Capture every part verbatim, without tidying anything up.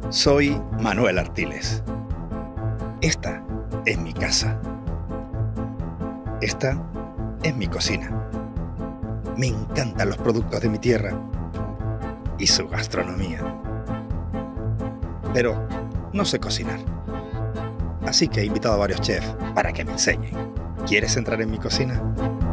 Soy Manuel Artiles. Esta es mi casa. Esta es mi cocina. Me encantan los productos de mi tierra y su gastronomía. Pero no sé cocinar. Así que he invitado a varios chefs para que me enseñen. ¿Quieres entrar en mi cocina?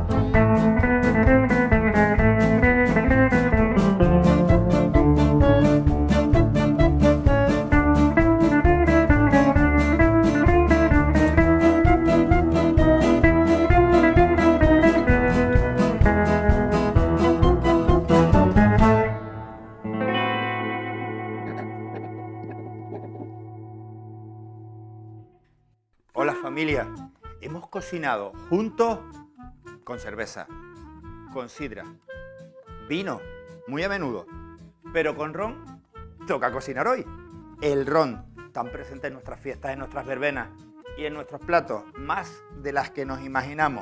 Hola familia, hemos cocinado juntos con cerveza, con sidra, vino, muy a menudo, pero con ron toca cocinar hoy. El ron, tan presente en nuestras fiestas, en nuestras verbenas y en nuestros platos, más de las que nos imaginamos.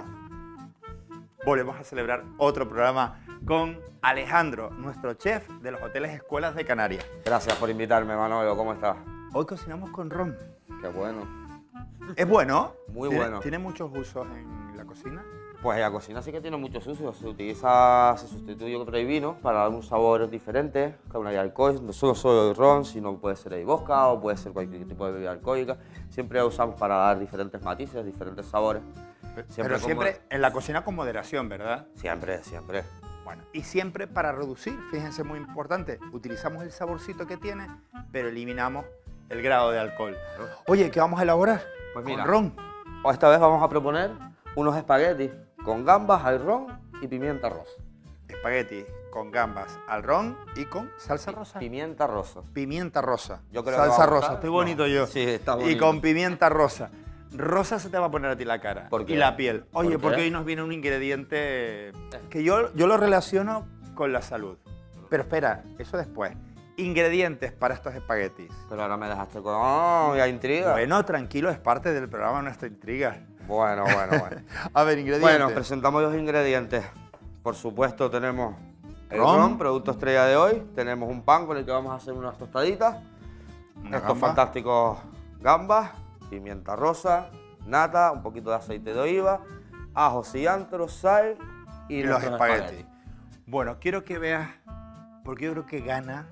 Volvemos a celebrar otro programa con Alejandro, nuestro chef de los hoteles Escuelas de Canarias. Gracias por invitarme, Manolo, ¿cómo estás? Hoy cocinamos con ron. Qué bueno. ¿Es bueno? Muy ¿Tiene, bueno. ¿Tiene muchos usos en la cocina? Pues la cocina sí que tiene muchos usos. Se utiliza, se sustituye por el vino para dar un sabor diferente, con el alcohol, no solo solo el ron, sino puede ser el vodka o puede ser cualquier tipo de bebida alcohólica. Siempre la usamos para dar diferentes matices, diferentes sabores. Siempre Pero siempre como... en la cocina con moderación, ¿verdad? Siempre, siempre. Bueno, y siempre para reducir, fíjense, muy importante, utilizamos el saborcito que tiene, pero eliminamos el grado de alcohol. Oye, ¿qué vamos a elaborar? Pues mira, con ron. Esta vez vamos a proponer unos espaguetis con gambas al ron y pimienta rosa. Espaguetis con gambas al ron y con salsa Pi rosa. Pimienta rosa. Pimienta rosa. Yo creo salsa que rosa. Estoy bonito no. yo. Sí, está bonito. Y con pimienta rosa. Rosa se te va a poner a ti la cara. ¿Por qué? Y la piel. Oye, ¿Por porque qué? hoy nos viene un ingrediente que yo, yo lo relaciono con la salud. Pero espera, eso después. Ingredientes para estos espaguetis. Pero ahora me dejaste con... ¡Oh, ya intriga! Bueno, tranquilo, es parte del programa nuestra intriga. Bueno, bueno, bueno. A ver, ingredientes. Bueno, presentamos los ingredientes. Por supuesto tenemos el Ron. ron, producto estrella de hoy. Tenemos un pan con el que vamos a hacer unas tostaditas. Una Estos gamba. fantásticos gambas, pimienta rosa, nata, un poquito de aceite de oliva, ajo, cilantro, sal y, Y los nuestros espaguetis. Bueno, quiero que veas, porque yo creo que gana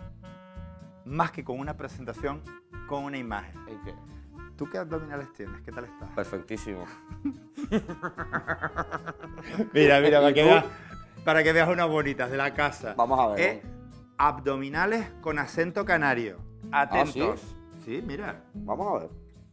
más que con una presentación, con una imagen. ¿Y qué? ¿Tú qué abdominales tienes? ¿Qué tal estás? Perfectísimo. Mira, mira, para ¿Y que, tú? veas, para que veas unas bonitas de la casa. Vamos a ver. Eh, abdominales con acento canario. Atentos. ¿sí? Sí, mira. Vamos a ver.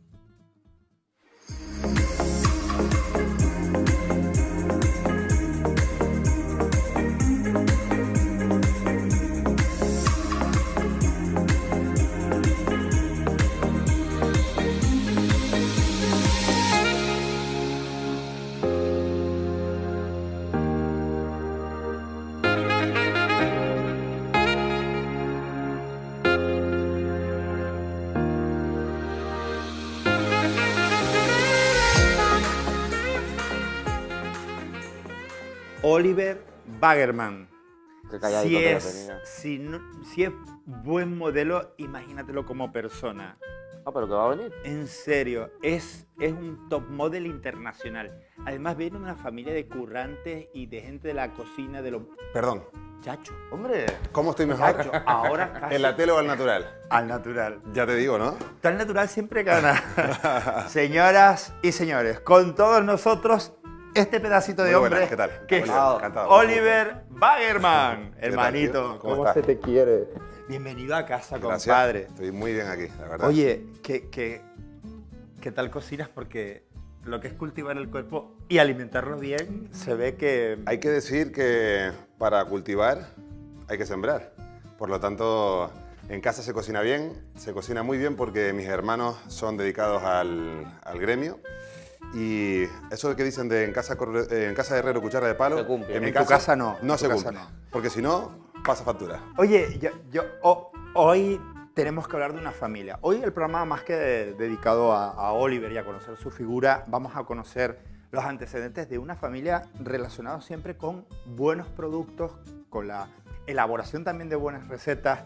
Oliver Baggerman. Qué calladito Si te lo es, tenía. si, no- si es buen modelo, imagínatelo como persona. Ah, pero ¿qué va a venir? En serio, es, es un top model internacional. Además viene de una familia de currantes y de gente de la cocina, de los... Perdón, Chacho, Hombre, ¿cómo estoy mejor? chacho, ahora casi ¿En la tele o al natural? al natural. Ya te digo, ¿no? Tan natural siempre gana. Señoras y señores, con todos nosotros este pedacito de Muy buenas, hombre ¿qué tal? que es Encantado, encantado. Oliver Baggerman. ¿Qué tal, Hermanito, tío? ¿Cómo estás? te quiere? Bienvenido a casa, Gracias. compadre. Estoy muy bien aquí, la verdad. Oye, ¿qué, qué, ¿qué tal cocinas? Porque lo que es cultivar el cuerpo y alimentarlo bien, se ve que... Hay que decir que para cultivar hay que sembrar. Por lo tanto, en casa se cocina bien, se cocina muy bien porque mis hermanos son dedicados al, al gremio. Y eso que dicen de en casa, corre- eh, en casa de herrero cuchara de palo, Se cumple. en mi En tu casa, casa no, en no tu se casa cumple. no. Porque si no, pasa factura. Oye, yo, yo- ho- hoy tenemos que hablar de una familia. Hoy el programa, más que de- dedicado a, a Oliver y a conocer su figura, vamos a conocer los antecedentes de una familia relacionada siempre con buenos productos, con la elaboración también de buenas recetas,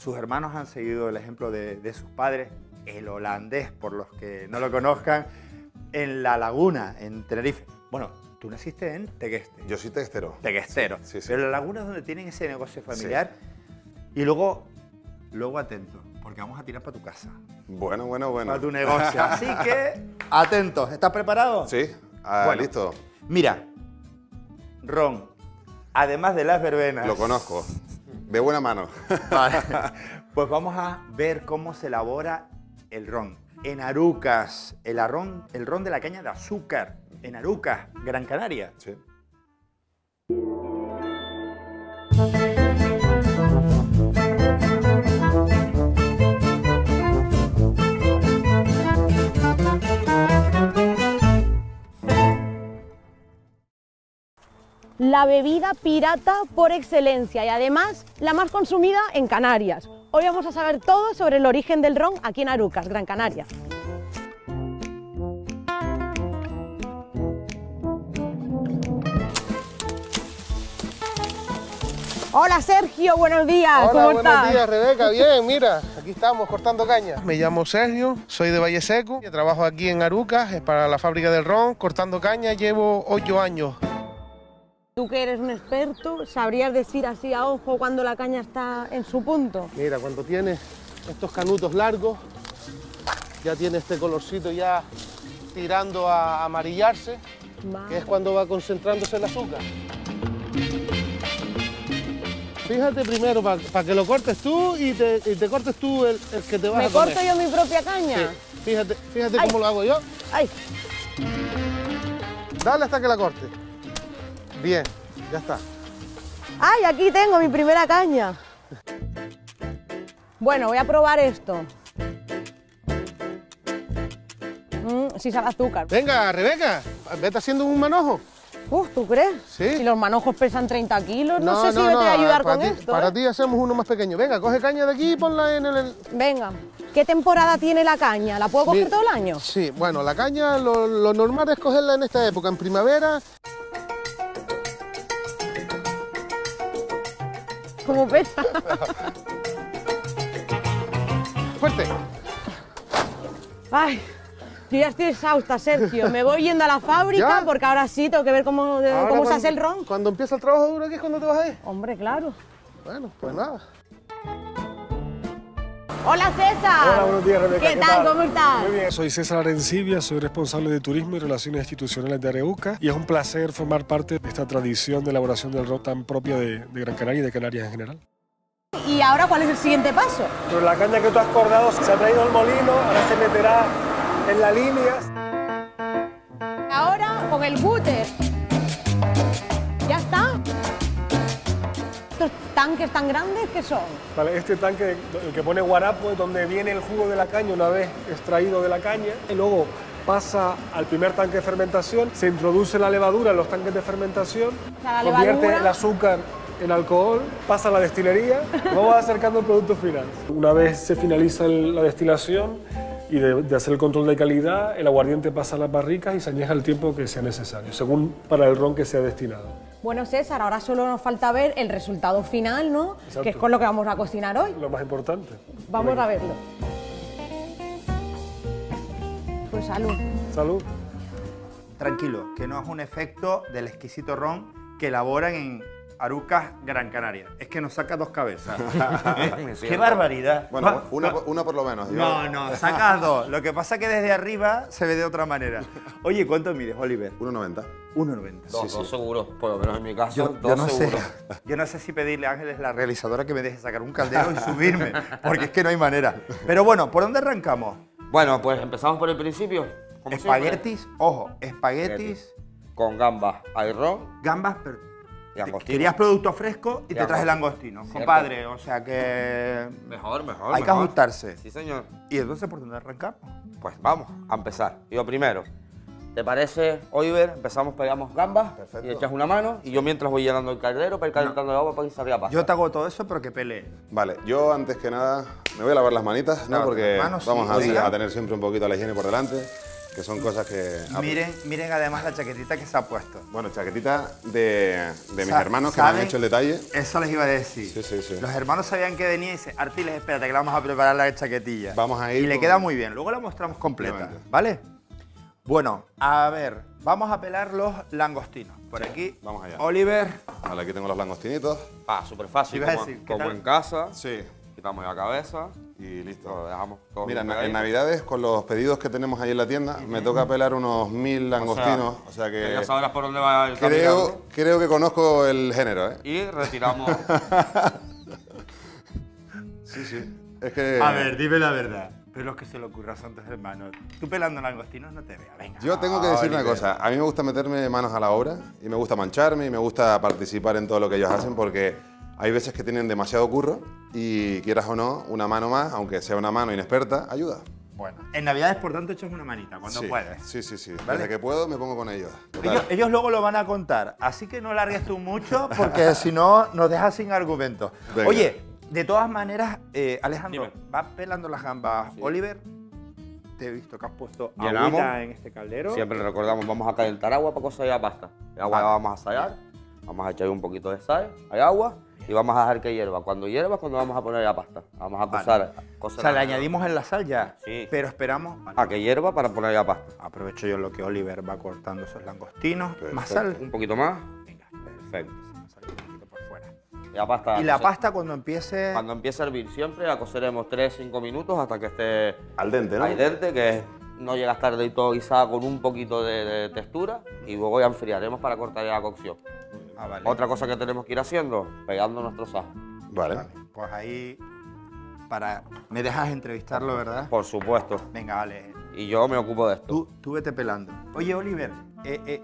sus hermanos han seguido el ejemplo de, de sus padres, el holandés, por los que no lo conozcan, en La Laguna, en Tenerife. Bueno, tú naciste en Tegueste. Yo soy textero. Teguestero. Sí, sí, sí. Pero La Laguna es donde tienen ese negocio familiar. Sí. Y luego, luego atento, porque vamos a tirar para tu casa. Bueno, bueno, bueno. Para tu negocio. Así que, atentos. ¿Estás preparado? Sí, ah, bueno, listo. Mira, ron, además de las verbenas... Lo conozco. De buena mano. Vale. Pues vamos a ver cómo se elabora el ron. En Arucas, el, arrón, el ron de la caña de azúcar. En Arucas, Gran Canaria. Sí. La bebida pirata por excelencia y además la más consumida en Canarias. Hoy vamos a saber todo sobre el origen del ron aquí en Arucas, Gran Canaria. Hola Sergio, buenos días. Hola, ¿Cómo buenos estás? días Rebeca, bien, mira, aquí estamos cortando caña. Me llamo Sergio, soy de Valle Seco, y trabajo aquí en Arucas, es para la fábrica del ron, cortando caña, llevo ocho años. Tú que eres un experto, ¿sabrías decir así a ojo cuando la caña está en su punto? Mira, cuando tiene estos canutos largos, ya tiene este colorcito ya tirando a amarillarse, Vale. que es cuando va concentrándose el azúcar. Fíjate primero, para pa que lo cortes tú y te, y te cortes tú el, el que te vas ¿Me a comer. corto yo mi propia caña? Sí. Fíjate, fíjate Ay. cómo lo hago yo. ¡Ay! Dale hasta que la corte. Bien, ya está. ¡Ay, aquí tengo mi primera caña! Bueno, voy a probar esto. Mm, sí sabe azúcar. Venga, Rebeca, vete haciendo un manojo. Uf, ¿tú crees? Sí. Si los manojos pesan treinta kilos, no, sé si me te voy a ayudar para con ti, esto. Para ¿eh? ti hacemos uno más pequeño. Venga, coge caña de aquí y ponla en el... Venga, ¿qué temporada tiene la caña? ¿La puedo coger Mira, todo el año? Sí, bueno, la caña lo, lo normal es cogerla en esta época, en primavera. ¿Cómo pesa? Fuerte. Ay, yo ya estoy exhausta, Sergio. Me voy yendo a la fábrica ¿Ya? porque ahora sí tengo que ver cómo, de- Ahora cómo se cuando- hace el ron. Cuando empieza el trabajo duro aquí es cuando te vas a ir. Hombre, claro. Bueno, pues nada. Hola, César. Hola, buenos días, Rebeca. ¿Qué, tal? ¿Cómo estás? Muy bien. Soy César Arencibia, soy responsable de Turismo y Relaciones Institucionales de Areuca y es un placer formar parte de esta tradición de elaboración del ron tan propia de, de Gran Canaria y de Canarias en general. ¿Y ahora cuál es el siguiente paso? Pero la caña que tú has cortado se ha traído al molino, ahora se meterá en la línea. Ahora con el búter. ¿Ya está? ¿Estos tanques tan grandes qué son? Vale, este tanque, el que pone guarapo, es donde viene el jugo de la caña una vez extraído de la caña y luego pasa al primer tanque de fermentación, se introduce la levadura en los tanques de fermentación, O sea, la convierte levadura- el azúcar en alcohol, pasa a la destilería, vamos acercando al producto final. Una vez se finaliza el- la destilación y de, de hacer el control de calidad, el aguardiente pasa a las barricas y se añeja el tiempo que sea necesario, según para el ron que sea destinado. Bueno, César, ahora solo nos falta ver el resultado final, ¿no? Exacto. Que es con lo que vamos a cocinar hoy. Lo más importante. Vamos a verlo. Pues salud. Salud. Tranquilo, que no es un efecto del exquisito ron que elaboran en Arucas, Gran Canaria. Es que nos saca dos cabezas. ¿Eh? ¡Qué barbaridad! Bueno, Va- una, va- una por lo menos. Yo- No, no, sacas dos. Lo que pasa es que desde arriba se ve de otra manera. Oye, ¿cuánto mides, Oliver? uno noventa. uno noventa. Dos, Sí, dos sí. seguros, por lo menos en mi caso, Yo, dos yo no sé, seguros. yo no sé si pedirle a Ángeles, la realizadora, que me deje sacar un caldero y subirme, porque es que no hay manera. Pero bueno, ¿por dónde arrancamos? Bueno, pues empezamos por el principio. como siempre. Espaguetis, ojo, espaguetis, Con gambas, hay ron gambas, pero y langostino. querías producto fresco y Y te traje langostino. langostino, Cierto. compadre, o sea que Mejor, mejor, hay que mejor. ajustarse. Sí, señor. ¿Y entonces por dónde arrancamos? Pues vamos a empezar. Y lo primero, ¿te parece, Oliver? Empezamos, pegamos gambas Perfecto. y echas una mano y yo mientras voy llenando el caldero para ir calentando el agua para que se abra pasta. Yo te hago todo eso, pero que pelee. Vale, yo antes que nada me voy a lavar las manitas, ¿no? Lávate Porque las manos, vamos sí, a, oiga. a tener siempre un poquito la higiene por delante. que son cosas que... Miren, miren además la chaquetita que se ha puesto. Bueno, chaquetita de, de mis Sa- hermanos que me han ¿saben? hecho el detalle. Eso les iba a decir. Sí, sí, sí. Los hermanos sabían que venía y dice, Artiles, espérate que le vamos a preparar la chaquetilla. Vamos a ir Y le con- queda muy bien. Luego la mostramos completa, Obviamente. ¿vale? Bueno, a ver, vamos a pelar los langostinos. Por aquí, vamos allá. Oliver. Vale, aquí tengo los langostinitos. Ah, súper fácil, Ibas a como, decir, ¿qué como tal? en casa. Sí. Quitamos la cabeza Y listo. lo dejamos todo Mira, bien en, en pegadito. Navidades, con los pedidos que tenemos ahí en la tienda, me toca pelar unos mil langostinos. O sea, que que ya sabrás por dónde va el camino. creo, creo que conozco el género, ¿eh? Y retiramos. Sí, sí. Es que... A ver, dime la verdad. Pero los que se le ocurra son tus hermanos. Tú pelando langostinos no te veo, venga. Yo tengo que decir una Oliver. cosa, a mí me gusta meterme manos a la obra y me gusta mancharme y me gusta participar en todo lo que ellos hacen porque hay veces que tienen demasiado curro y quieras o no, una mano más, aunque sea una mano inexperta, ayuda. Bueno, en Navidades, por tanto, echas una manita cuando sí, puedes. Sí, sí, sí. ¿Vale? Desde que puedo me pongo con ellos. Total. Ellos, ellos luego lo van a contar, así que no largues tú mucho porque si no nos dejas sin argumentos. Venga. Oye, de todas maneras, eh, Alejandro, Dime. vas pelando las gambas. Oliver, te he visto que has puesto Llenamos. agüita en este caldero. Siempre le recordamos, vamos a calentar agua para cocer la pasta. El agua Vale. la vamos a sallar, vamos a echar un poquito de sal, hay agua y vamos a dejar que hierva. Cuando hierva es cuando vamos a poner la pasta. Vamos a Vale. cocer. O cocer sea, le la- añadimos en la sal ya, Sí. pero esperamos... Vale. a que hierva para poner la pasta. Aprovecho yo lo que Oliver va cortando esos langostinos. Más Perfecto. sal. Un poquito más. Venga, Perfecto. sal un poquito por fuera. La pasta. Y la cocer- pasta cuando empiece... Cuando empiece a hervir siempre la coceremos tres cinco minutos hasta que esté Al dente, ¿no? al dente, que es- no llega a estar del todo guisada con un poquito de, de textura y luego ya enfriaremos para cortar la cocción. Ah, vale. Otra cosa que tenemos que ir haciendo, pegando nuestros ajos. Vale. Vale, pues ahí... Para... Me dejas entrevistarlo, ¿verdad? Por supuesto. Venga, vale. Y yo me ocupo de esto. Tú, tú vete pelando. Oye, Oliver, eh, eh,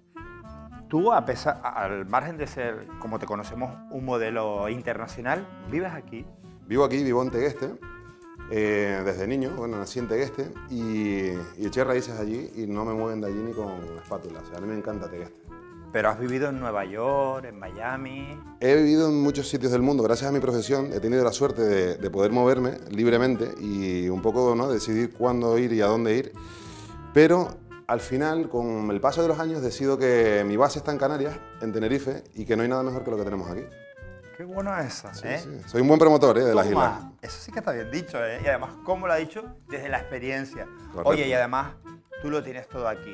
tú, a pesar, a- al margen de ser, como te conocemos, un modelo internacional, ¿vives aquí? Vivo aquí, vivo en Tegueste, eh, desde niño, bueno, nací en Tegueste y, y eché raíces allí y no me mueven de allí ni con espátula. O sea, a mí me encanta Tegueste. Pero has vivido en Nueva York, en Miami... He vivido en muchos sitios del mundo, gracias a mi profesión he tenido la suerte de, de poder moverme libremente y un poco, ¿no?, decidir cuándo ir y a dónde ir. Pero al final, con el paso de los años, decido que mi base está en Canarias, en Tenerife, y que no hay nada mejor que lo que tenemos aquí. Qué bueno esa, Sí, ¿eh? sí. Soy un buen promotor, ¿eh?, de las islas. Toma, eso sí que está bien dicho, ¿eh? Y además, ¿cómo lo ha dicho? Desde la experiencia. Correcto. Oye, y además, tú lo tienes todo aquí.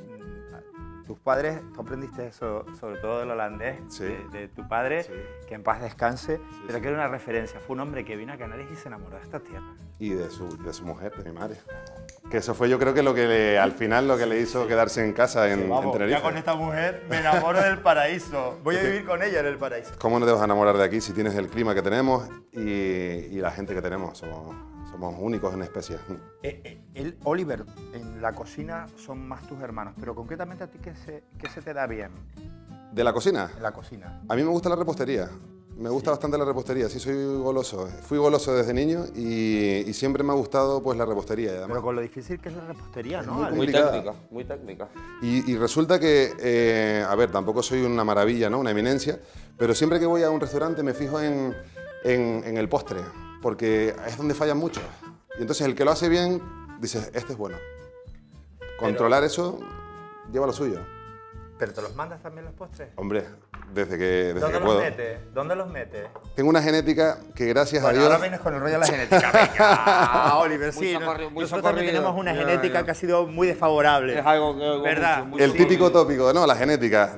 Tus padres, tú aprendiste eso, sobre todo del holandés, Sí. de, de tu padre, Sí. que en paz descanse, pero sí. que era una referencia. Fue un hombre que vino a Canarias y se enamoró de esta tierra. Y de su, de su mujer, de mi madre. Que eso fue yo creo que lo que le, al final lo que le hizo quedarse en casa en, en Tenerife. ya con esta mujer me enamoro del paraíso. Voy a vivir con ella en el paraíso. ¿Cómo no te vas a enamorar de aquí si tienes el clima que tenemos y, y la gente que tenemos? Somos, somos únicos en especie. Eh, eh, el, Oliver, en la cocina son más tus hermanos, pero concretamente a ti, ¿qué se, qué se te da bien ¿De la cocina? en la cocina? A mí me gusta la repostería. Me gusta bastante la repostería, sí soy goloso. Fui goloso desde niño y, y siempre me ha gustado pues la repostería. Y, además- Pero con lo difícil que es la repostería, ¿no? muy Ale? Muy complicada. técnica, muy técnica. y, y resulta que, eh, a ver, tampoco soy una maravilla, ¿no?, una eminencia, pero siempre que voy a un restaurante me fijo en, en- en el postre, porque es donde fallan muchos. Y entonces el que lo hace bien, dice, este es bueno. Controlar eso lleva lo suyo. ¿Pero te los mandas también los postres? Hombre, desde que, desde ¿Dónde que los puedo. metes? ¿Dónde los metes? Tengo una genética que gracias Bueno, a Dios... ahora vienes con el rollo de la genética. Venga, Oliver, Muy sí. socorrido, no- muy nosotros socorrido. también tenemos una Ya, genética ya. que ha sido muy desfavorable. Es algo que... ¿Verdad? mucho, muy El Sí. típico tópico, no, la genética.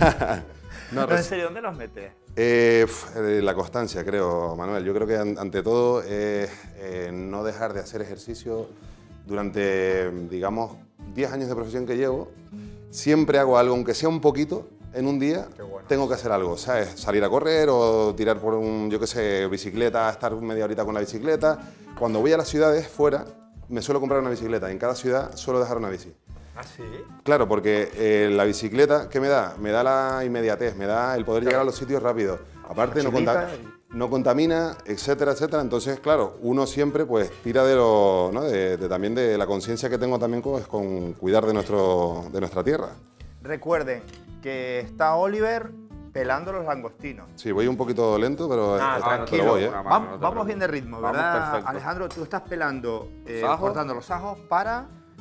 No, No, en res- serio, ¿dónde los metes? Eh, pf, eh, la constancia, creo, Manuel. Yo creo que an- ante todo es eh, no dejar de hacer ejercicio durante, digamos, diez años de profesión que llevo. Siempre hago algo, aunque sea un poquito, en un día Qué bueno. tengo que hacer algo, ¿sabes? Salir a correr o tirar por un, yo qué sé, bicicleta, estar media horita con la bicicleta. Cuando voy a las ciudades, fuera, me suelo comprar una bicicleta. En cada ciudad suelo dejar una bici. ¿Ah, sí? Claro, porque eh, la bicicleta, ¿qué me da? Me da la inmediatez, me da el poder llegar a los sitios rápido. Aparte, no, Mochilita conta- no contamina, etcétera, etcétera. Entonces, claro, uno siempre pues tira de lo, ¿no? de, de también de la conciencia que tengo también con, con cuidar de, nuestro, de nuestra tierra. Recuerden que está Oliver pelando los langostinos. Sí, voy un poquito lento, pero, Ah, eh, tranquilo. pero voy, ¿eh? Una mano, Vam- no te vamos preocupes. bien de ritmo, Vamos ¿verdad? perfecto. Alejandro, tú estás pelando, eh, Los ajos. cortando los ajos para...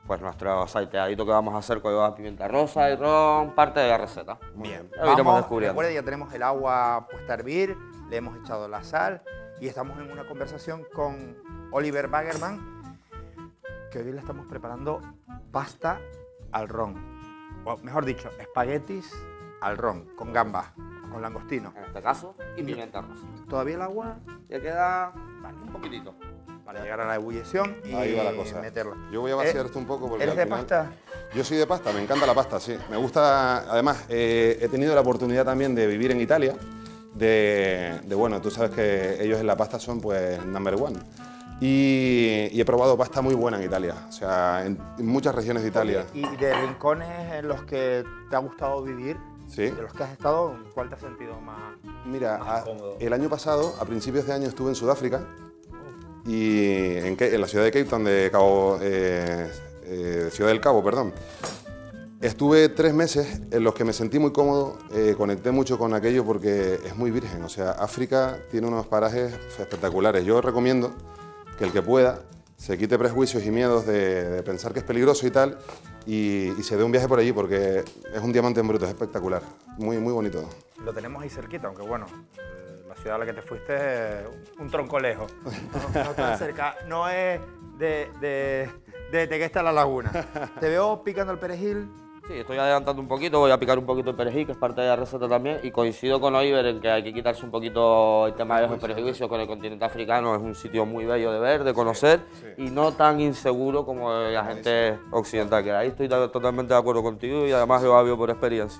pues nuestro salteadito que vamos a hacer con pimienta rosa y ron, parte de la receta. Bien, Ya lo iremos vamos, descubriendo. recuerda, ya tenemos el agua puesta a hervir, le hemos echado la sal y estamos en una conversación con Oliver Baggerman, que hoy le estamos preparando pasta al ron, o mejor dicho, espaguetis al ron, con gambas, con langostino. En este caso, y pimienta rosa. Todavía el agua Ya queda vale, un poquitito. para llegar a la ebullición y Ahí va la cosa. meterla. Yo voy a vaciar Eh, esto un poco porque ¿Eres al de final- pasta? Yo soy de pasta, me encanta la pasta, sí. Me gusta, además, eh, he tenido la oportunidad también de vivir en Italia, de, de, bueno, tú sabes que ellos en la pasta son pues number one. Y, y he probado pasta muy buena en Italia, o sea, en, en muchas regiones de Italia. ¿Y de rincones en los que te ha gustado vivir? Sí. De los que has estado, ¿cuál te has sentido más? Mira, Más a- cómodo. el año pasado, a principios de año, estuve en Sudáfrica y en, Ca- en la ciudad de Cape Town, de Cabo, eh, eh, Ciudad del Cabo, perdón. Estuve tres meses en los que me sentí muy cómodo, eh, conecté mucho con aquello porque es muy virgen, o sea, África tiene unos parajes espectaculares. Yo recomiendo que el que pueda se quite prejuicios y miedos de, de pensar que es peligroso y tal y, y se dé un viaje por allí porque es un diamante en bruto, es espectacular, muy, muy bonito. Lo tenemos ahí cerquita, aunque bueno, eh, la ciudad a la que te fuiste es un tronco lejos. No, no tan cerca, no es de, de, de Teguesta a la Laguna. Te veo picando el perejil. Sí, estoy adelantando un poquito, voy a picar un poquito el perejil, que es parte de la receta también, y coincido con Oliver en que hay que quitarse un poquito el tema de los prejuicios con el continente africano. Es un sitio muy bello de ver, de conocer, y no tan inseguro como la gente occidental, que ahí estoy totalmente de acuerdo contigo y además lo hablo por experiencia.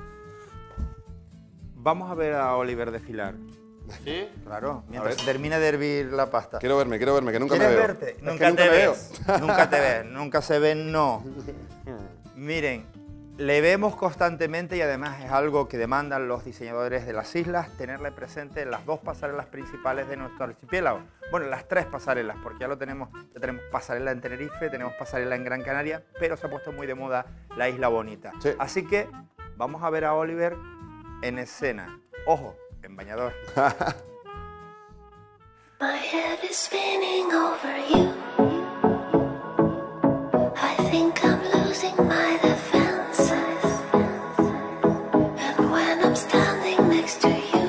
Vamos a ver a Oliver desfilar. ¿Sí? Claro, mientras ver. termine de hervir la pasta. Quiero verme, quiero verme, que nunca me ¿Quieres veo. verte? Es que Nunca te me veo. ves. Nunca te ves. Nunca se ven, no. Miren, le vemos constantemente y además es algo que demandan los diseñadores de las islas, tenerle presente en las dos pasarelas principales de nuestro archipiélago. Bueno, las tres pasarelas, porque ya lo tenemos, ya tenemos pasarela en Tenerife, tenemos pasarela en Gran Canaria, pero se ha puesto muy de moda la Isla Bonita. Sí. Así que vamos a ver a Oliver en escena. Ojo, en bañador. My head is spinning over you. I think I'm losing my defenses. And when I'm standing next to you,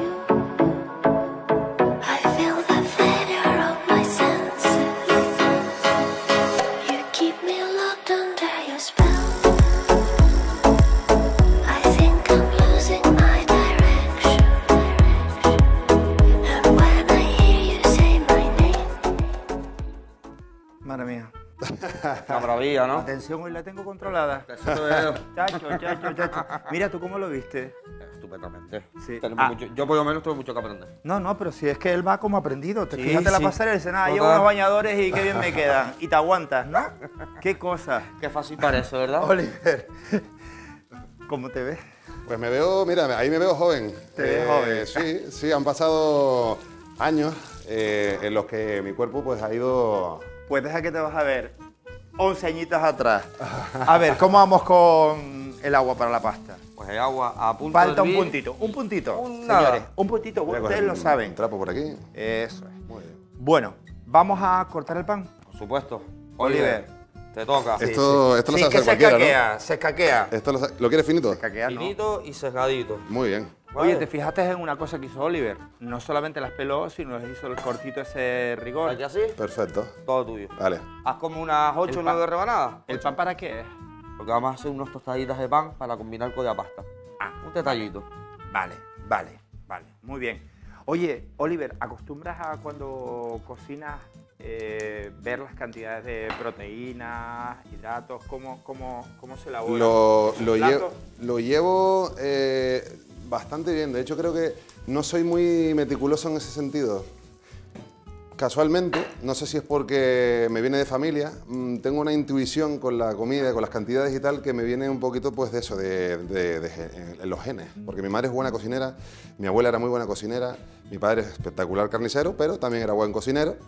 I feel the failure of my senses. You keep me locked under your spell. I think I'm losing my direction. And when I hear you say my name, Madre mía. Una maravilla, ¿no? Atención, hoy la tengo controlada. Eso te veo. Chacho, chacho, chacho. Mira, ¿tú cómo lo viste? Estupendamente. Sí. Tenemos Ah. mucho- yo por lo menos tengo mucho que aprender. No, no, pero si es que él va como aprendido. Te Sí, fíjate la sí. pasarela y dice, nada, llevo Total. unos bañadores y qué bien me quedan. Y te aguantas, ¿no? Qué cosa. Qué fácil parece, ¿verdad? Oliver, ¿cómo te ves? Pues me veo, mira, ahí me veo joven. Te ves joven. Sí, sí, han pasado años eh, en los que mi cuerpo pues ha ido... Pues deja que te vas a ver once añitos atrás. A ver, ¿cómo vamos con el agua para la pasta? Pues el agua a punto Falta de un hervir. puntito, un puntito, Un señores. nada. Un puntito, Voy a ustedes coger lo un- saben. Un trapo por aquí. Eso es. Muy bien. Bueno, vamos a cortar el pan. Por supuesto. Oliver. Te toca. Sí, Esto- sí. esto lo Sí, sabe que hacer se cualquiera, ¿no? caquea, se caquea. ¿Esto lo, sa- ¿lo quieres finito? Se caquea, ¿no? Finito y sesgadito. Muy bien. Oye, Vale. ¿te fijaste en una cosa que hizo Oliver? No solamente las peló, sino les hizo el cortito ese rigor. Aquí así, Perfecto. todo tuyo. Vale. Haz como unas ocho o El pan. nueve rebanadas. ¿El pan para qué es? Porque vamos a hacer unos tostaditas de pan para combinar con la pasta. Ah, Un detallito. Vale, vale, vale. Muy bien. Oye, Oliver, ¿acostumbras a cuando cocinas eh, ver las cantidades de proteínas, hidratos? ¿Cómo, cómo, cómo se elabora? Lo, un lo, plato? llevo, lo llevo eh, bastante bien. De hecho, creo que no soy muy meticuloso en ese sentido. Casualmente, no sé si es porque me viene de familia, mm, tengo una intuición con la comida, con las cantidades y tal, que me viene un poquito pues de eso, de, de- de ge- en los genes. Porque mi madre es buena cocinera, mi abuela era muy buena cocinera, mi padre es espectacular carnicero, pero también era buen cocinero.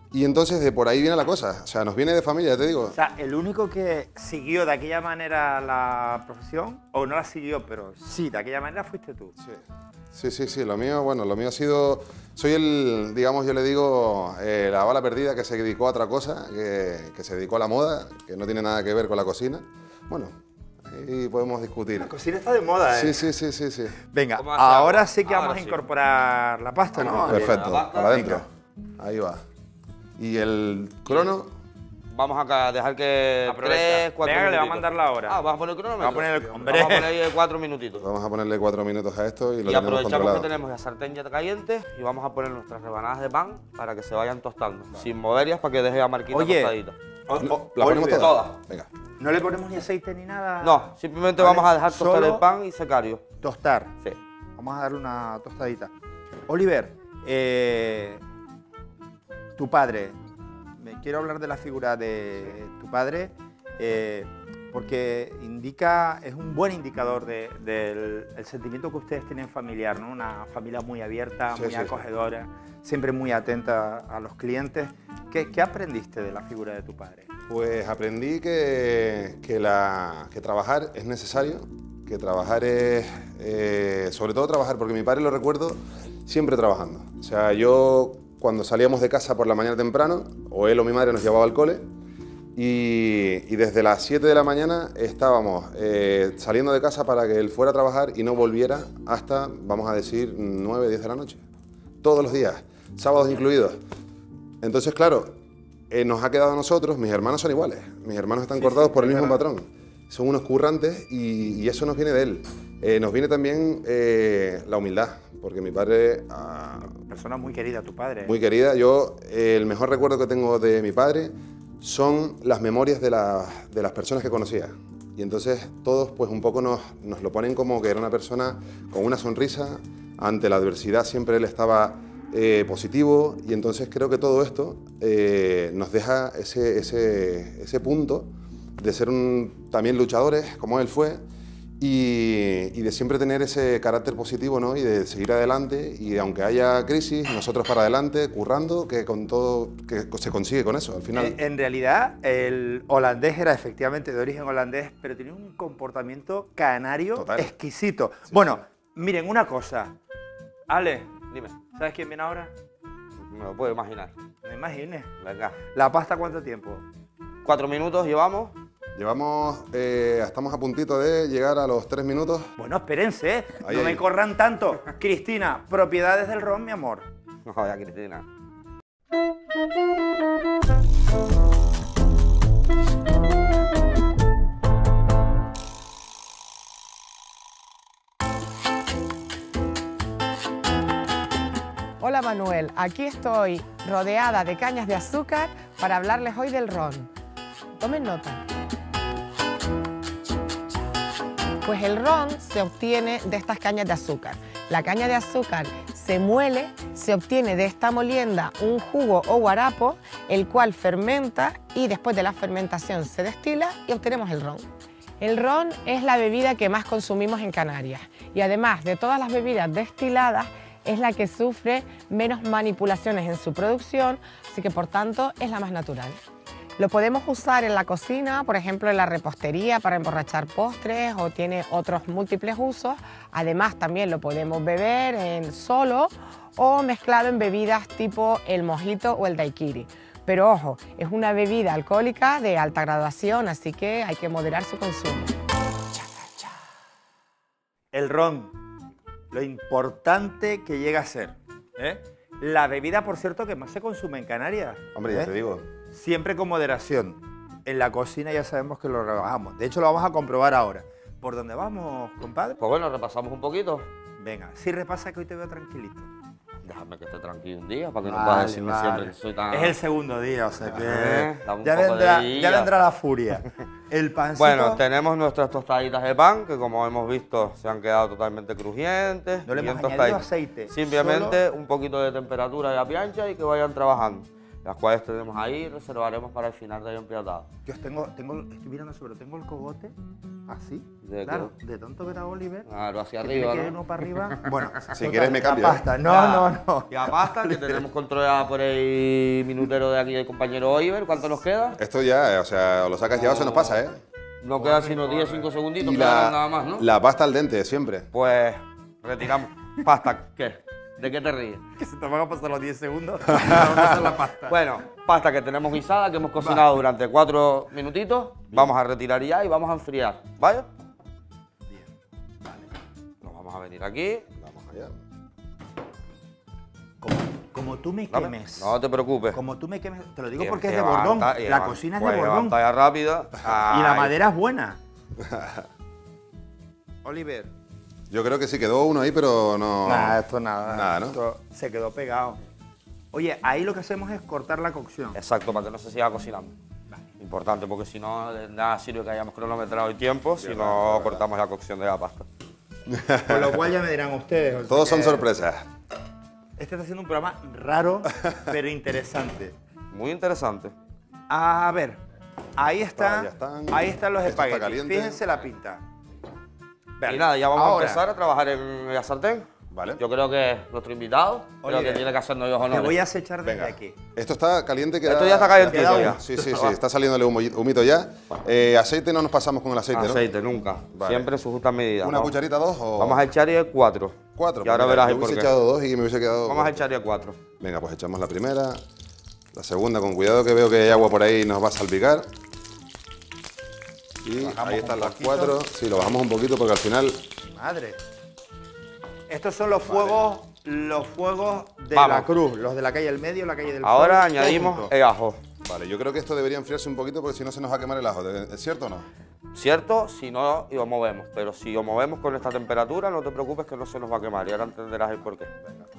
Y entonces de por ahí viene la cosa, o sea, nos viene de familia, ya te digo. O sea, el único que siguió de aquella manera la profesión, o no la siguió, pero sí, de aquella manera fuiste tú. Sí, sí, sí, sí, lo mío, bueno, lo mío ha sido, soy el, digamos, yo le digo, eh, la bala perdida que se dedicó a otra cosa, que, que se dedicó a la moda, que no tiene nada que ver con la cocina. Bueno, ahí podemos discutir. La cocina está de moda, ¿eh? Sí, sí, sí, sí, sí. Venga, ¿Cómo hace ahora agua? sí que Ahora vamos a sí. incorporar la pasta, ¿no? Perfecto, la vaca, para adentro. Ahí va. Y el crono, Vamos a dejar que Aprovecha. tres, cuatro Venga, que le va a minutitos. mandar la hora. Ah, ¿vas a poner el cronómetro? Va a poner el- hombre. Vamos a poner cuatro minutitos. vamos a ponerle cuatro minutos a esto y lo Y tenemos aprovechamos controlado. que tenemos la sartén ya caliente y vamos a poner nuestras rebanadas de pan para que se vayan tostando. Sin moverlas para que deje la marquita Oye, tostadita. O- o- ¿La ponemos Oliver, toda? todas. Venga. No le ponemos ni aceite ni nada. No, simplemente Vale, vamos a dejar tostar solo- el pan y secario. Tostar. Sí. Vamos a darle una tostadita. Oliver, eh, tu padre. Me quiero hablar de la figura de tu padre eh, porque indica, es un buen indicador de- del el sentimiento que ustedes tienen familiar, ¿no? Una familia muy abierta, Sí, muy sí, sí. acogedora, siempre muy atenta a los clientes. ¿Qué, qué aprendiste de la figura de tu padre? Pues aprendí que, que, la, que trabajar es necesario, que trabajar es, eh, sobre todo trabajar, porque mi padre lo recuerdo siempre trabajando. O sea, yo cuando salíamos de casa por la mañana temprano, o él o mi madre nos llevaba al cole, y, y desde las siete de la mañana estábamos eh, saliendo de casa para que él fuera a trabajar y no volviera hasta, vamos a decir, nueve, diez de la noche. Todos los días, sábados incluidos. Entonces, claro, eh, nos ha quedado a nosotros, mis hermanos son iguales, mis hermanos están Sí, cortados sí, por el es mismo verdad. patrón. Son unos currantes y, y eso nos viene de él. Eh, nos viene también eh, la humildad, porque mi padre, ah, Persona muy querida, tu padre. muy querida, yo eh, el mejor recuerdo que tengo de mi padre son las memorias de, la- de las personas que conocía. Y entonces todos pues un poco nos, nos lo ponen como que era una persona con una sonrisa, ante la adversidad siempre él estaba eh, positivo, y entonces creo que todo esto eh, nos deja ese, ese, ese punto de ser un, también luchadores, como él fue, y, y de siempre tener ese carácter positivo, ¿no? Y de seguir adelante, y aunque haya crisis, nosotros para adelante, currando, que con todo que se consigue con eso, al final. Eh, en realidad, el holandés era efectivamente de origen holandés, pero tenía un comportamiento canario Total. exquisito. Bueno, miren, una cosa. Ale, Dime, ¿sabes quién viene ahora? me lo puedo imaginar. No me imagines. Venga. ¿La pasta cuánto tiempo? Cuatro minutos llevamos. Llevamos, eh, estamos a puntito de llegar a los tres minutos. Bueno, espérense, ¿eh? Ahí, no me ahí. corran tanto. Cristina, propiedades del ron, mi amor. No jodas, Cristina. Hola Manuel, aquí estoy rodeada de cañas de azúcar para hablarles hoy del ron. Tomen nota. Pues el ron se obtiene de estas cañas de azúcar. La caña de azúcar se muele, se obtiene de esta molienda un jugo o guarapo, el cual fermenta y después de la fermentación se destila y obtenemos el ron. El ron es la bebida que más consumimos en Canarias y además de todas las bebidas destiladas es la que sufre menos manipulaciones en su producción, así que por tanto es la más natural. Lo podemos usar en la cocina, por ejemplo en la repostería para emborrachar postres, o tiene otros múltiples usos. Además también lo podemos beber en solo o mezclado en bebidas tipo el mojito o el daiquiri. Pero ojo, es una bebida alcohólica de alta graduación, así que hay que moderar su consumo. El ron, lo importante que llega a ser. ¿eh? La bebida, por cierto, que más se consume en Canarias. Hombre, ya ¿eh? te digo. Siempre con moderación. En la cocina ya sabemos que lo rebajamos. De hecho, lo vamos a comprobar ahora. ¿Por dónde vamos, compadre? Pues bueno, repasamos un poquito. Venga, si repasa que hoy te veo tranquilito. Déjame que esté tranquilo un día para que no Vale, puedas decirme vale. siempre que soy tan... Es el segundo día, o sea que Eh, da un ya, poco vendrá, de ya guía. vendrá la furia. El pancito... Bueno, tenemos nuestras tostaditas de pan, que como hemos visto se han quedado totalmente crujientes. No le bien hemos añadido tostaditas. aceite, Simplemente un poquito de temperatura de la plancha y que vayan trabajando. las cuales tenemos ahí y reservaremos para el final del empeatado. Yo tengo, tengo, estoy mirando sobre, tengo el cogote así, ¿De claro, de tanto ver a Oliver. Claro, hacia que arriba, tiene que ir ¿no? uno para arriba. Bueno, Si quieres me cambio, La ¿eh? pasta, no, Ya. no, no. Y la pasta, que tenemos controlada por el minutero de aquí del compañero Oliver. ¿Cuánto nos queda? Esto ya, eh, o sea, o lo sacas ya o se nos pasa, ¿eh? No quedan sino diez, cinco segunditos, Y quedan la, nada más, ¿no? la pasta al dente, siempre. Pues retiramos. Pasta, ¿qué? ¿De qué te ríes? Que se te van a pasar los diez segundos. Vamos a pasar la pasta. Bueno, pasta que tenemos guisada, que hemos cocinado durante cuatro minutitos. Vamos a retirar ya y vamos a enfriar, ¿vale? Bien, vale. Nos vamos a venir aquí. Vamos allá. Como, como tú me Dame. quemes. No te preocupes. Como tú me quemes. Te lo digo Y- porque y es de levanta, Bordón. y La levanta. cocina es de Pues Bordón. levanta ya rápido. Y la Ahí. madera es buena. Oliver. Yo creo que sí quedó uno ahí, pero no... Nada, esto nada. Nada, ¿no? Esto se quedó pegado. Oye, ahí lo que hacemos es cortar la cocción. Exacto, para que no se siga cocinando. Importante, porque si no, de nada sirve que hayamos cronometrado el tiempo si no cortamos la cocción de la pasta. Con lo cual ya me dirán ustedes. o sea Todos son que sorpresas. Este está haciendo un programa raro, pero interesante. Muy interesante. A ver, ahí está. Ah, ya están. Ahí están los Esto está espaguetis. caliente. Fíjense la pinta. Vale. Y nada, ya vamos Ahora, a empezar a trabajar en la sartén. Vale. Yo creo que nuestro invitado creo Oliver, que tiene que hacernos los Te honores. voy a acechar desde Venga. aquí. Esto está caliente. Queda, Esto ya está calentito queda ya. humo. Sí, sí, sí. Está saliéndole humo- humito ya. Eh, aceite no nos pasamos con el aceite, ¿no? Aceite, nunca. Vale. Siempre en sus justas medidas. ¿Una Vamos- cucharita, dos o...? Vamos a echar y cuatro. Cuatro. Y ahora pues mira, verás yo el por hubiese qué. echado dos y me hubiese quedado... Vamos a corto. echar y cuatro. Venga, pues echamos la primera. La segunda, con cuidado que veo que hay agua por ahí y nos va a salpicar. Y Bajamos ahí están un las poquito. cuatro. Sí, lo bajamos un poquito porque al final... Madre. Estos son los fuegos, los fuegos de Vamos. la cruz, los de la calle del medio, la calle del Ahora Sol, todo añadimos junto. el ajo. Vale, yo creo que esto debería enfriarse un poquito porque si no se nos va a quemar el ajo. ¿Es cierto o no? ¿Cierto? Si no, lo movemos. Pero si lo movemos con esta temperatura, no te preocupes que no se nos va a quemar. Y ahora entenderás el porqué.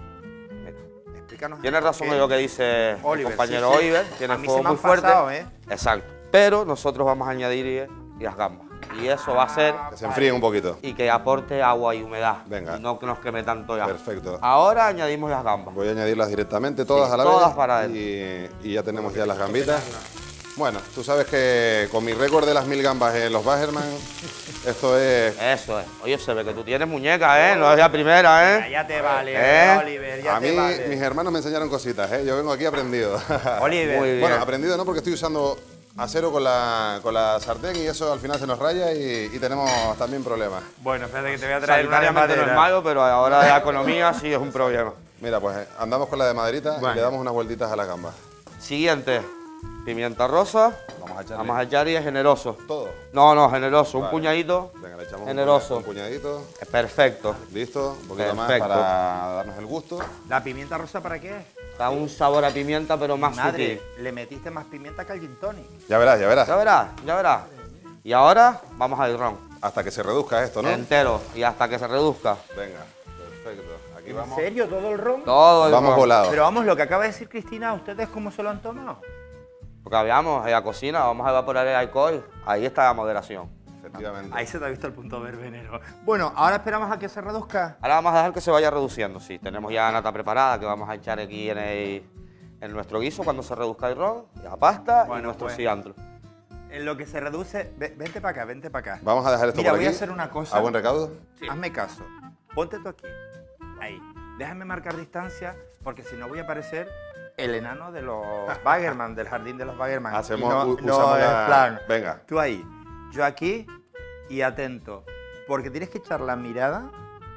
Mira. Explícanos. Tienes razón qué- en lo que dice Oliver, el compañero sí, sí. Oliver. Tiene A el mí fuego se me muy han fuerte. pasado, ¿eh? Exacto. Pero nosotros vamos a añadir las gambas. Y eso va a hacer Que se enfríen un poquito. y que aporte agua y humedad. Venga. Y no que nos queme tanto ya. Perfecto. Ahora añadimos las gambas. Voy a añadirlas directamente, todas Sí, a la todas vez. para y, y ya tenemos ya las gambitas. Bueno, tú sabes que con mi récord de las mil gambas en los Bagerman, esto es... Eso es. Oye, se ve que tú tienes muñeca, ¿eh? No es la primera, ¿eh? Ya te vale, ¿Eh? Oliver, ya A mí te vale. mis hermanos me enseñaron cositas, ¿eh? Yo vengo aquí aprendido. Oliver, Muy bien. Bueno, aprendido no porque estoy usando acero con la, con la sartén y eso al final se nos raya y, y tenemos también problemas. bueno, espérate que te voy a traer una de Sanitariamente no es madera. malo, pero ahora de la economía sí es un problema. Mira, pues eh, andamos con la de maderita Bueno. y le damos unas vueltitas a las gambas. Siguiente, pimienta rosa. Vamos a echarle Vamos a echar y es generoso. todo. No, no, generoso. Un Vale. puñadito. Venga, le echamos un Generoso. puña- un puñadito. Es perfecto. Listo, un poquito más Perfecto. para darnos el gusto. ¿La pimienta rosa para qué es? Da un sabor a pimienta, pero más Madre, sutil. le metiste más pimienta que al gin tonic. Ya verás, ya verás. Ya verás, ya verás. Y ahora vamos al ron. Hasta que se reduzca esto, ¿no? Entero. Y hasta que se reduzca. Venga, perfecto. Aquí ¿En vamos. serio todo el ron? Todo el Vamos ron. volados. Pero vamos, lo que acaba de decir Cristina, ¿ustedes cómo se lo han tomado? Porque habíamos en la cocina, vamos a evaporar el alcohol. Ahí está la moderación. Efectivamente. Ahí se te ha visto el punto verbenero. Bueno, ahora esperamos a que se reduzca. Ahora vamos a dejar que se vaya reduciendo. Sí, tenemos ya la nata preparada que vamos a echar aquí en, el- en nuestro guiso cuando se reduzca el ron, y la pasta y Bueno, nuestro pues. cilantro. En lo que se reduce... ve- Vente para acá, vente para acá. Vamos a dejar esto Mira, por voy aquí. a hacer una cosa. ¿A buen recaudo? Hazme caso. Ponte tú aquí. Ahí. Déjame marcar distancia, porque si no voy a parecer el enano de los Bagerman, del jardín de los Bagerman. Hacemos, Y no, u- no usamos es la... plan. Venga. Tú ahí, yo aquí y atento. Porque tienes que echar la mirada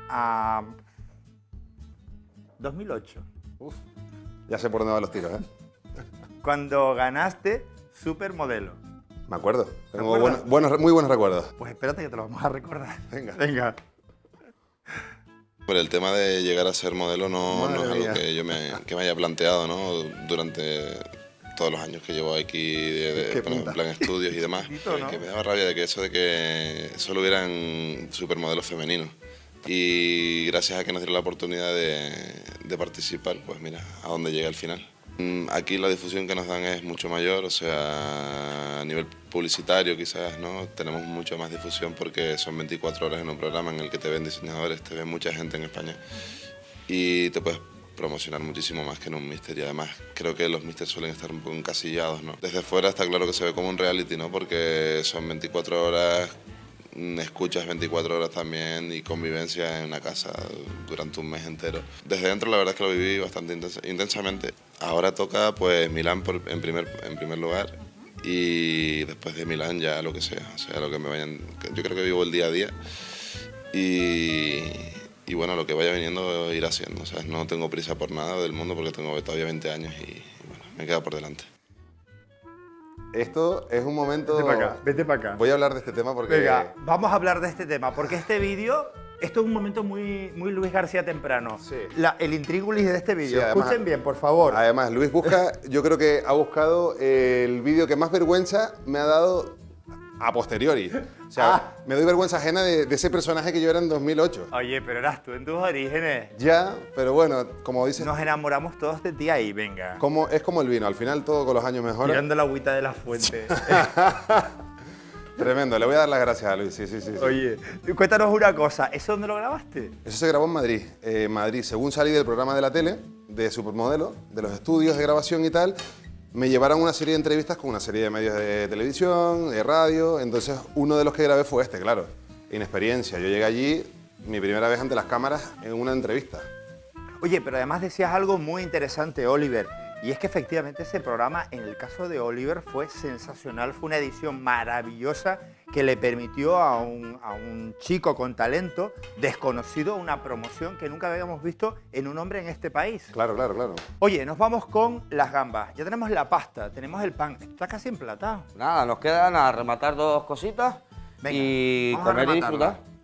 a dos mil ocho. Uf. Ya sé por dónde van los tiros, ¿eh? Cuando ganaste Supermodelo. Me acuerdo. Tengo acuerdas? buenos, buenos- muy buenos recuerdos. Pues espérate que te lo vamos a recordar. Venga. Venga. Pero el tema de llegar a ser modelo no, Madre no es algo mía. que yo me, que me haya planteado, ¿no? Durante todos los años que llevo aquí de, de- Qué bueno, en puta. plan estudios y demás, Poquito, ¿no? que me daba rabia de que eso de que solo hubieran supermodelos femeninos. Y gracias a que nos dieron la oportunidad de, de participar, pues mira, a dónde llega al final. Mm, Aquí la difusión que nos dan es mucho mayor, o sea, a nivel publicitario quizás, ¿no? Tenemos mucho más difusión porque son veinticuatro horas en un programa en el que te ven diseñadores, te ven mucha gente en España y te puedes promocionar muchísimo más que en un míster, y además creo que los místers suelen estar un poco encasillados, ¿no? Desde fuera está claro que se ve como un reality, ¿no? Porque son veinticuatro horas, escuchas veinticuatro horas también y convivencia en una casa durante un mes entero. Desde dentro la verdad es que lo viví bastante intensa, intensamente. Ahora toca pues Milán por, en, primer, en primer lugar, y después de Milán ya lo que sea, o sea, lo que me vayan... Yo creo que vivo el día a día y, y bueno, lo que vaya viniendo irá haciendo, ¿sabes? No tengo prisa por nada del mundo porque tengo todavía veinte años y, y bueno, me queda por delante. Esto es un momento... Vete para acá, vete para acá. Voy a hablar de este tema porque... Venga, vamos a hablar de este tema, porque este vídeo, esto es un momento muy, muy Luis García temprano. Sí. La, el intríngulis de este vídeo. Sí, además- Escuchen bien, por favor. Además, Luis busca, yo creo que ha buscado el vídeo que más vergüenza me ha dado a posteriori. O sea, Ah. me doy vergüenza ajena de, de ese personaje que yo era en dos mil ocho. Oye, pero eras tú en tus orígenes. Ya, pero bueno, como dices, Nos enamoramos todos de ti ahí, venga. como, es como el vino, al final todo con los años mejora. Tirando la agüita de la fuente. Tremendo, le voy a dar las gracias a Luis, sí, sí, sí. sí. Oye, cuéntanos una cosa, ¿eso dónde lo grabaste? Eso se grabó en Madrid. Eh, Madrid, según salí del programa de la tele, de Supermodelo, de los estudios de grabación y tal, me llevaron una serie de entrevistas con una serie de medios de televisión, de radio. Entonces, uno de los que grabé fue este, claro. Inexperiencia. Yo llegué allí, mi primera vez ante las cámaras, en una entrevista. Oye, pero además decías algo muy interesante, Oliver. Y es que efectivamente ese programa, en el caso de Oliver, fue sensacional. Fue una edición maravillosa que le permitió a un, a un chico con talento desconocido una promoción que nunca habíamos visto en un hombre en este país. Claro, claro, claro. Oye, nos vamos con las gambas. Ya tenemos la pasta, tenemos el pan. Esto está casi emplatado. Nada, nos quedan a rematar dos cositas Venga, y vamos a comer y rematarla. disfrutar.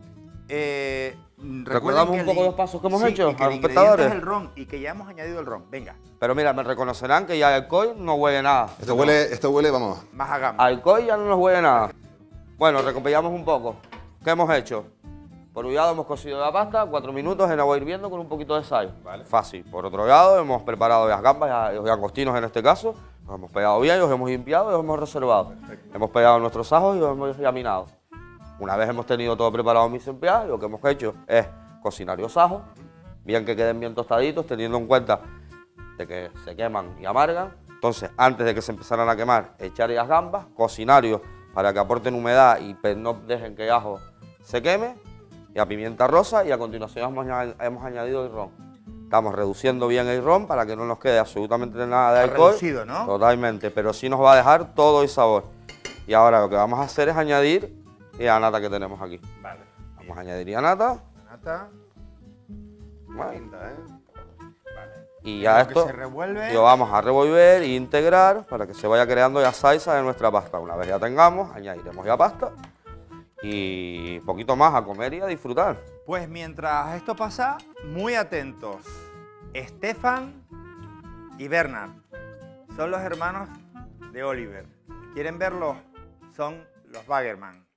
Eh, recuerden ¿Recordamos que un poco el- los pasos que hemos sí, hecho y que a el los ingrediente espectadores? es el ron y que ya hemos añadido el ron. Venga, Pero mira, me reconocerán que ya alcohol no huele nada. Esto huele, esto huele, vamos. más a gamba. Alcohol ya no nos huele nada. Bueno, recopilamos un poco. ¿Qué hemos hecho? Por un lado hemos cocido la pasta, cuatro minutos en agua hirviendo con un poquito de sal. Vale. Fácil. Por otro lado hemos preparado las gambas, los langostinos en este caso. Los hemos pegado bien, los hemos limpiado y los hemos reservado. Hemos pegado nuestros ajos y los hemos laminado. Una vez hemos tenido todo preparado mise en place, lo que hemos hecho es cocinar los ajos, bien que queden bien tostaditos, teniendo en cuenta de que se queman y amargan. Entonces, antes de que se empezaran a quemar, echar las gambas, cocinarlos para que aporten humedad y pues, no dejen que el ajo se queme, y la pimienta rosa, y a continuación hemos, añad- hemos añadido el ron. Estamos reduciendo bien el ron para que no nos quede absolutamente nada de Está alcohol. reducido, ¿no? Totalmente, pero sí nos va a dejar todo el sabor. Y ahora lo que vamos a hacer es añadir la nata que tenemos aquí. Vale. Vamos a añadir la nata. Nata. Vale. Pinta, ¿eh? Y ya Lo que esto se revuelve. lo vamos a revolver e integrar para que se vaya creando la salsa de nuestra pasta. Una vez ya tengamos, añadiremos la pasta y poquito más a comer y a disfrutar. Pues mientras esto pasa, muy atentos. Stefan y Bernard son los hermanos de Oliver. ¿Quieren verlos? Son los Baggerman.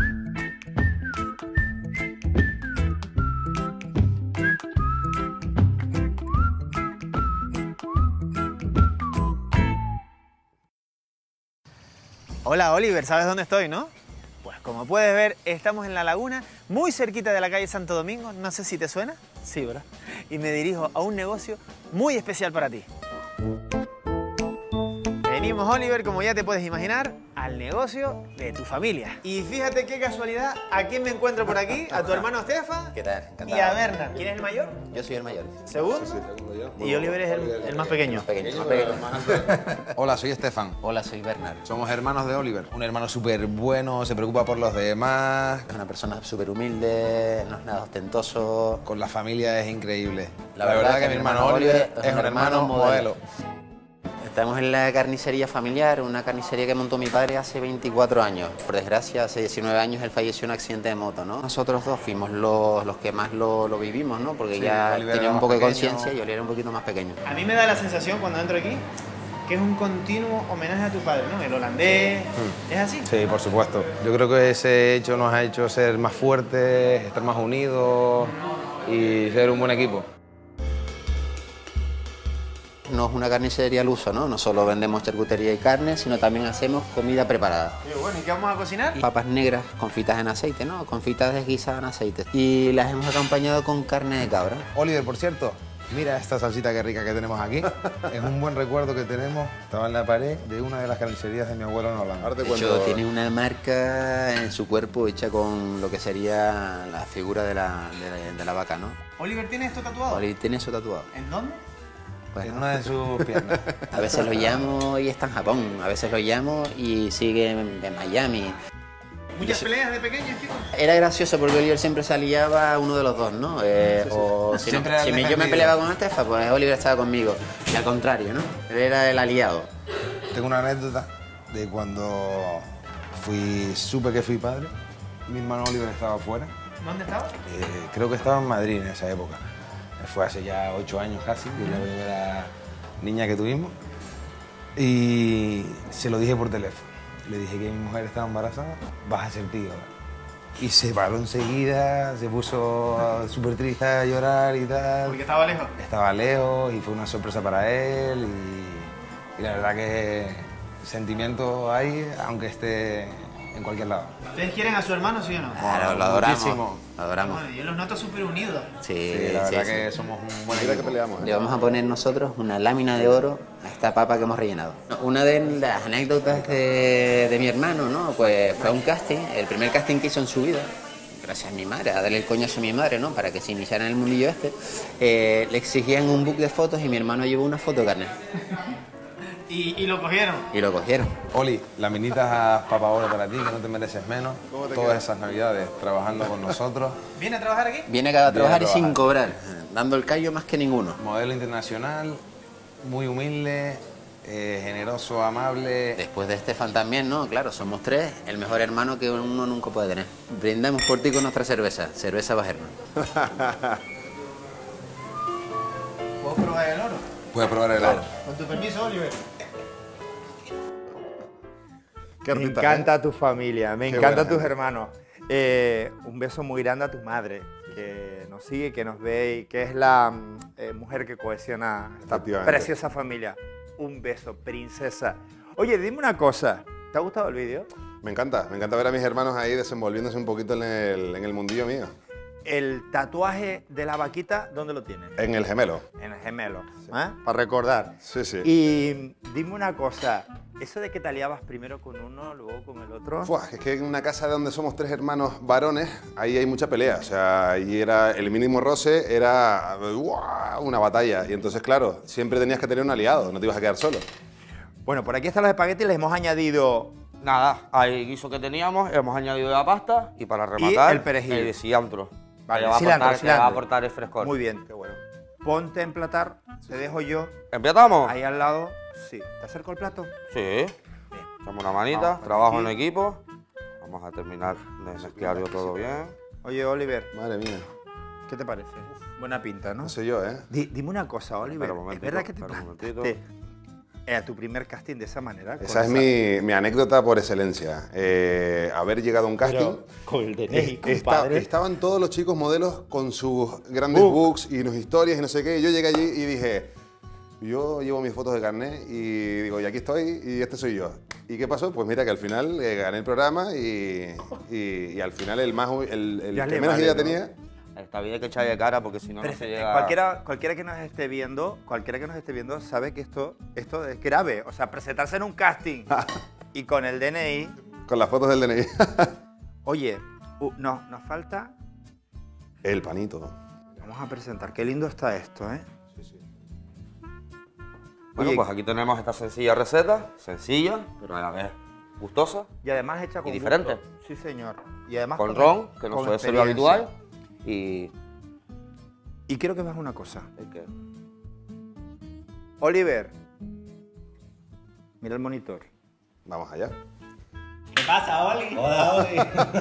Hola Oliver, ¿sabes dónde estoy, no? Pues como puedes ver, estamos en La Laguna, muy cerquita de la calle Santo Domingo, no sé si te suena, sí, ¿verdad? Y me dirijo a un negocio muy especial para ti. Venimos, Oliver, como ya te puedes imaginar, al negocio de tu familia. Y fíjate qué casualidad, ¿a quién me encuentro por aquí? A tu hermano Stefan ¿Qué tal? Encantado. y a Bernard. ¿Quién es el mayor? Yo soy el mayor. ¿Segundo? Y Oliver es el, el más pequeño. Pequeño, más pequeño. Hola, soy Estefan. Hola, soy Bernard. Somos hermanos de Oliver. Un hermano súper bueno, se preocupa por los demás. Es una persona súper humilde, no es nada ostentoso. Con la familia es increíble. La verdad que mi hermano Oliver es un hermano modelo. Estamos en la carnicería familiar, una carnicería que montó mi padre hace veinticuatro años. Por desgracia, hace diecinueve años él falleció en un accidente de moto, ¿no? Nosotros dos fuimos los, los que más lo, lo vivimos, ¿no? Porque Sí, ya Oliver tenía era un más poco de pequeño. conciencia y Oliver era un poquito más pequeño. A mí me da la sensación cuando entro aquí que es un continuo homenaje a tu padre, ¿no? El holandés, ¿es así? Sí, por supuesto. Yo creo que ese hecho nos ha hecho ser más fuertes, estar más unidos y ser un buen equipo. No es una carnicería al uso, ¿no? No solo vendemos charcutería y carne, sino también hacemos comida preparada. Qué bueno, ¿y qué vamos a cocinar? Papas negras confitas en aceite, ¿no? Confitas desguisadas en aceite. Y las hemos acompañado con carne de cabra. Oliver, por cierto, Mira esta salsita que rica que tenemos aquí. Es un buen recuerdo que tenemos. Estaba en la pared de una de las carnicerías de mi abuelo en Holanda. De hecho, tiene una marca en su cuerpo hecha con lo que sería la figura de la, de la, de la vaca, ¿no? ¿Oliver tiene esto tatuado? Oliver tiene eso tatuado. ¿En dónde? Pues, en una de sus piernas. A veces lo llamo y está en Japón, a veces lo llamo y sigue en, en Miami. ¿Muchas peleas de pequeños, chicos? Era gracioso porque Oliver siempre se aliaba a uno de los dos, ¿no? Eh, Sí, sí. O si, no, Siempre si me- yo me peleaba con Estefa, pues Oliver estaba conmigo. Y al contrario, ¿no? Él era el aliado. Tengo una anécdota de cuando fui, supe que fui padre. Mi hermano Oliver estaba afuera. ¿Dónde estaba? Eh, creo que estaba en Madrid en esa época. Fue hace ya ocho años casi, que es la primera niña que tuvimos. Y se lo dije por teléfono. Le dije que mi mujer estaba embarazada, vas a ser tío. Y se paró enseguida, se puso súper triste a llorar y tal. Porque estaba lejos. Estaba lejos y fue una sorpresa para él. Y, y la verdad que sentimientos hay, aunque esté en cualquier lado. ¿Ustedes quieren a su hermano, sí o no? Claro, lo adoramos. Muchísimo. Lo adoramos. Bueno, yo los noto súper unidos. Sí, Sí, la sí, verdad sí. que somos un buen Mira equipo. que peleamos, ¿eh? Le vamos a poner nosotros una lámina de oro a esta papa que hemos rellenado. Una de las anécdotas de, de mi hermano, ¿no? Pues fue un casting, el primer casting que hizo en su vida. Gracias a mi madre, a darle el coñazo a mi madre, ¿no? Para que se iniciara en el mundillo este. Eh, le exigían un book de fotos y mi hermano llevó una foto carnet. Y, y lo cogieron. Y lo cogieron. Oli, laminitas Papa Oro para ti, que no te mereces menos. ¿Cómo te Todas quedas? esas navidades trabajando con nosotros. ¿Viene a trabajar aquí? Viene a trabajar y trabajar. sin cobrar, dando el callo más que ninguno. Modelo internacional, muy humilde, eh, generoso, amable. Después de Estefan también, ¿no? Claro, somos tres, el mejor hermano que uno nunca puede tener. Brindamos por ti con nuestra cerveza, cerveza Bajerno. ¿Puedo probar el oro? Puedes probar el oro. Con tu permiso, Oliver. Qué Me artista, encanta ¿eh? tu familia, me Qué encantan buena tus gente. hermanos. Eh, un beso muy grande a tu madre, que nos sigue, que nos ve y que es la mm, eh, mujer que cohesiona esta Efectivamente. preciosa familia. Un beso, princesa. Oye, dime una cosa, ¿te ha gustado el vídeo? Me encanta, me encanta ver a mis hermanos ahí desenvolviéndose un poquito en el, en el mundillo mío. El tatuaje de la vaquita, ¿dónde lo tienes? En el gemelo. En el gemelo, ¿eh? Para recordar. Sí, sí. Y dime una cosa, eso de que te aliabas primero con uno, luego con el otro... Fua, es que en una casa donde somos tres hermanos varones, ahí hay mucha pelea. O sea, ahí era el mínimo roce, era ¡guau! Una batalla. Y entonces, claro, siempre tenías que tener un aliado, no te ibas a quedar solo. Bueno, por aquí están los espaguetis, les hemos añadido... Nada, al guiso que teníamos hemos añadido la pasta y para rematar el perejil. el cilantro. Vale, que va a cilantro, aportar, que le va a cilantro. aportar el frescor. Muy bien, qué bueno. Ponte a emplatar, te dejo yo. ¿Empezamos? Ahí al lado. Sí. ¿Te acerco el plato? Sí. Echamos una manita, Vamos por trabajo aquí. en equipo. Vamos a terminar de mezclarlo todo bien. Oye, Oliver, Madre mía. ¿qué te parece? Buena pinta, ¿no? No sé yo, ¿eh? Di- dime una cosa, Oliver. Espera un ¿Es momentito, verdad que te espera un momentito. plantaste eh, a tu primer casting de esa manera? Con Esa es mi, mi anécdota por excelencia. Eh, haber llegado a un casting. Pero con el D N I, Es- esta- compadre. estaban todos los chicos modelos con sus grandes Book. books y sus historias y no sé qué. Y yo llegué allí y dije, yo llevo mis fotos de carnet y digo, y aquí estoy y este soy yo. ¿Y qué pasó? Pues mira que al final eh, gané el programa y, y- y al final el, más, hu- el, el Ya que le menos vale, idea ¿no? tenía. Esta vida hay que echarle cara porque si no, Pero no se eh, llega... cualquiera, cualquiera que nos esté viendo, cualquiera que nos esté viendo sabe que esto, esto es grave. O sea, presentarse en un casting y con el D N I. Con las fotos del D N I. Oye, uh, no, nos falta. El panito. Vamos a presentar. Qué lindo está esto, ¿eh? Bueno, Oye, pues aquí tenemos esta sencilla receta, sencilla, pero a la vez gustosa. y además hecha con y diferente. gusto. Sí, señor. Y además Con ron, que no con suele ser lo experiencia. habitual. Y... Y quiero que veas una cosa. ¿El qué? Oliver, mira el monitor. Vamos allá. ¿Qué pasa, Oli? Hola, Oli.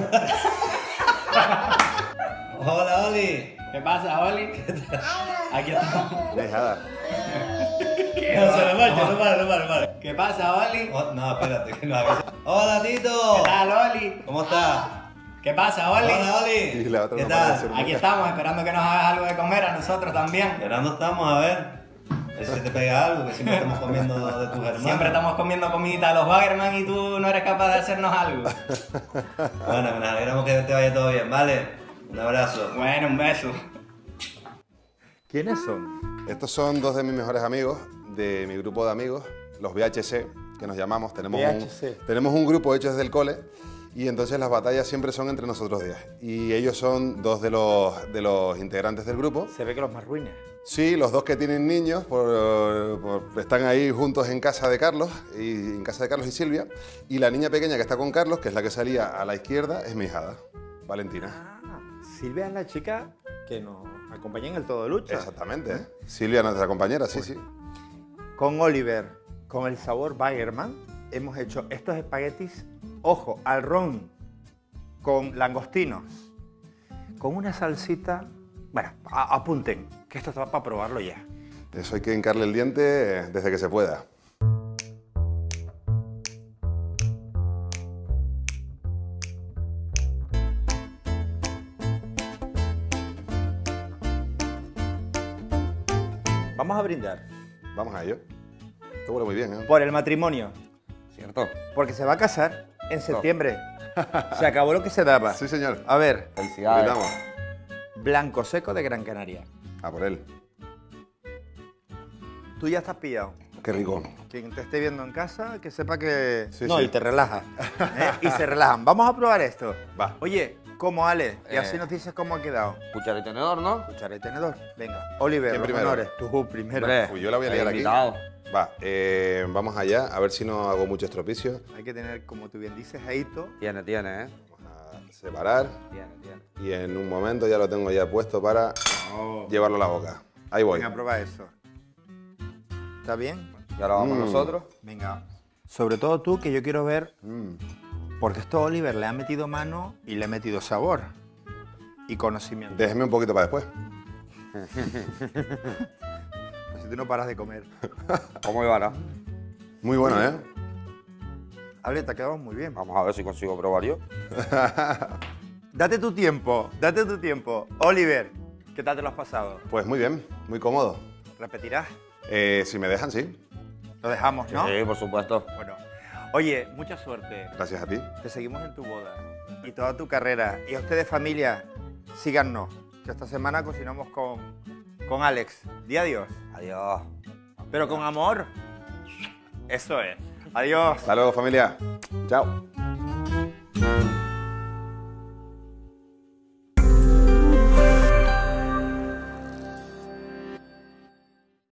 Hola, Oli. ¿Qué pasa, Oli? Aquí estamos. Dejada. No se lo marcha, no vale, no vale, no vale. ¿Qué pasa, Oli? Oh, no, espérate, que no avisa. Hola, Tito. ¿Qué tal, Oli? ¿Cómo estás? ¿Qué pasa, Oli? Hola, Oli. Y la otra ¿Qué no para de tal? hacer Aquí mucho. estamos esperando que nos hagas algo de comer a nosotros también. Esperando estamos, a ver. A ver si se te pega algo, que siempre estamos comiendo de tus hermanos. Siempre estamos comiendo comidita de los Baggerman y tú no eres capaz de hacernos algo. Bueno, nos alegramos que te vaya todo bien, ¿vale? Un abrazo. Bueno, un beso. ¿Quiénes son? Estos son dos de mis mejores amigos, de mi grupo de amigos, los V H C, que nos llamamos. Tenemos, V H C. Un, tenemos un grupo hecho desde el cole y entonces las batallas siempre son entre nosotros diez. Y ellos son dos de los, de los integrantes del grupo. Se ve que los más ruines. Sí, los dos que tienen niños por, por- están ahí juntos en casa de Carlos, y, en casa de Carlos y Silvia. Y la niña pequeña que está con Carlos, que es la que salía a la izquierda, es mi hijada, Valentina. Ah, Silvia es la chica que nos acompaña en el Todo Lucha. Exactamente, ¿eh? Silvia, nuestra compañera, sí, sí. Con Oliver, con el sabor Baggerman, hemos hecho estos espaguetis, ojo, al ron, con langostinos, con una salsita. Bueno, a- apunten, que esto está para probarlo ya. Eso hay que hincarle el diente eh, desde que se pueda. Vamos a brindar. Vamos a ello. Esto huele muy bien, ¿eh? Por el matrimonio. ¿Cierto? Porque se va a casar en septiembre. Se acabó lo que se daba. Sí, señor. A ver. Felicidades. Brindamos. Blanco seco de Gran Canaria. A por él. Tú ya estás pillado. Qué rico. Quien te esté viendo en casa, que sepa que... Sí, no, sí. y te relajas. ¿eh? Y se relajan. Vamos a probar esto. Va. Oye, como Ale, y así Eh. nos dices cómo ha quedado. Cuchara y tenedor, ¿no? Cuchara y tenedor. Venga. Oliver, ¿Quién los primero? honores. Tú primero. Hombre. Uy, yo la voy a liar aquí. Invitado. Va, eh, vamos allá, a ver si no hago mucho estropicio. Hay que tener, como tú bien dices, Aito. Tiene, tiene, ¿eh? Vamos a separar Tiene, tiene. y en un momento ya lo tengo ya puesto para llevarlo a la boca. Ahí voy. Venga, prueba eso. ¿Está bien? Y ahora vamos Mm. nosotros. Venga. Sobre todo tú, que yo quiero ver, Mm. porque esto Oliver le ha metido mano y le ha metido sabor y conocimiento. Déjeme un poquito para después. Si tú no paras de comer. ¿Cómo iba, no? Muy bueno, ¿eh? Ale, te ha quedado muy bien. Vamos a ver si consigo probar yo. Date tu tiempo, date tu tiempo. Oliver, ¿qué tal te lo has pasado? Pues muy bien, muy cómodo. ¿Repetirás? Eh, si me dejan, sí. Lo dejamos, ¿no? Sí, por supuesto. Bueno. Oye, mucha suerte. Gracias a ti. Te seguimos en tu boda y toda tu carrera. Y a ustedes, familia, síganos. Que esta semana cocinamos con, con Alex. Di adiós. Adiós. Pero con amor. Eso es. Adiós. Hasta luego, familia. Chao.